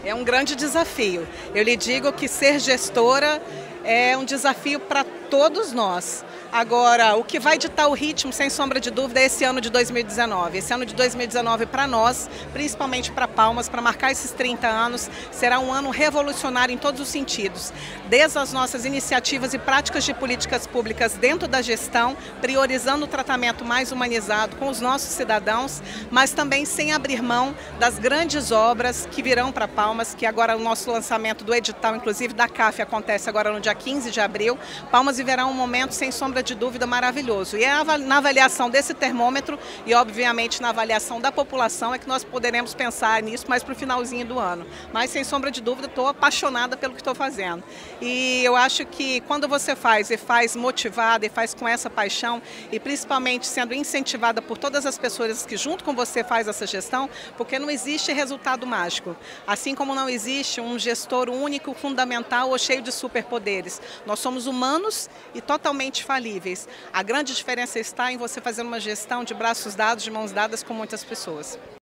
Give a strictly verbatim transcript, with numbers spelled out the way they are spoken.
É um grande desafio. Eu lhe digo que ser gestora é um desafio para todos nós. Agora, o que vai ditar o ritmo, sem sombra de dúvida, é esse ano de dois mil e dezenove. Esse ano de dois mil e dezenove para nós, principalmente para Palmas, para marcar esses trinta anos, será um ano revolucionário em todos os sentidos. Desde as nossas iniciativas e práticas de políticas públicas dentro da gestão, priorizando o tratamento mais humanizado com os nossos cidadãos, mas também sem abrir mão das grandes obras que virão para Palmas, que agora o nosso lançamento do edital, inclusive da C A F, acontece agora no dia quinze de abril. Palmas viverá um momento, sem sombra de dúvida, maravilhoso. E é na avaliação desse termômetro e, obviamente, na avaliação da população é que nós poderemos pensar nisso mais para o finalzinho do ano. Mas, sem sombra de dúvida, estou apaixonada pelo que estou fazendo. E eu acho que quando você faz e faz motivada e faz com essa paixão e principalmente sendo incentivada por todas as pessoas que junto com você faz essa gestão, porque não existe resultado mágico. Assim como não existe um gestor único, fundamental ou cheio de superpoderes. Nós somos humanos e totalmente falíveis. A grande diferença está em você fazer uma gestão de braços dados, de mãos dadas com muitas pessoas.